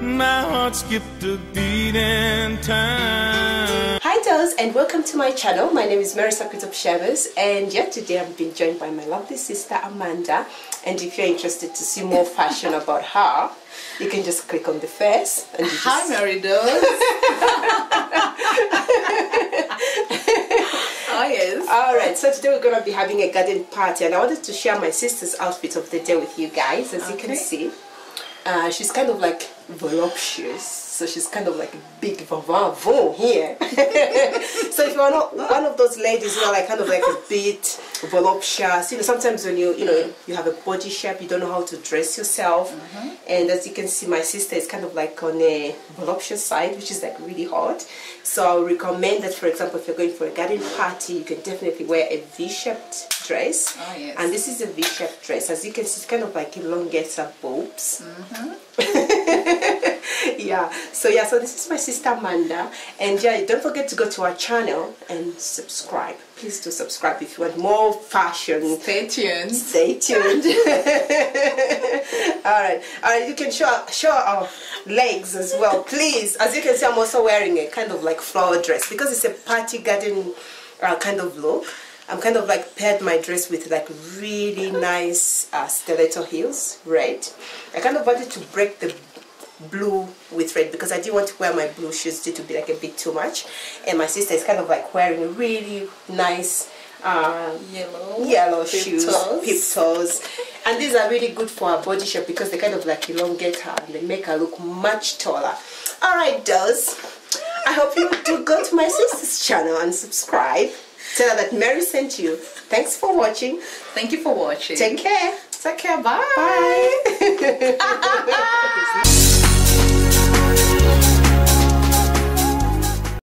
my heart skipped a beat in time. Hi dolls, and welcome to my channel. My name is Mary Sakrit of Shavers, and yet today I've been joined by my lovely sister Amanda. And if you're interested to see more fashion about her, you can just click on the face and you Hi Mary dolls. Oh yes. Alright, so today we're going to be having a garden party, and I wanted to share my sister's outfit of the day with you guys. As you can see, she's kind of like voluptuous, so she's kind of like a big vavavo here. So if you're not one of those ladies who are like kind of like a bit voluptuous, you know, sometimes when you have a body shape, you don't know how to dress yourself, and as you can see, my sister is kind of like on a voluptuous side, which is like really hot. So I would recommend that, for example, if you're going for a garden party, you can definitely wear a V-shaped dress. Oh, yes. And this is a V-shaped dress. As you can see, it's kind of like elongates her boobs. So this is my sister Amanda, and don't forget to go to our channel and subscribe. Please do subscribe if you want more fashion. Stay tuned. Stay tuned. Alright, you can show our legs as well, please. As you can see, I'm also wearing a kind of like flower dress because it's a party garden kind of look. I'm kind of like paired my dress with like really nice stiletto heels, red. I kind of wanted to break the blue with red because I didn't want to wear my blue shoes due to be like a bit too much, and my sister is kind of like wearing really nice yellow shoes, peep toes, and these are really good for her body shape because they kind of like elongate her and they make her look much taller. Alright dolls, I hope you do go to my sister's channel and subscribe. Tell her that Mary sent you. Thanks for watching. Thank you for watching. Take care. Take care. Bye. Bye.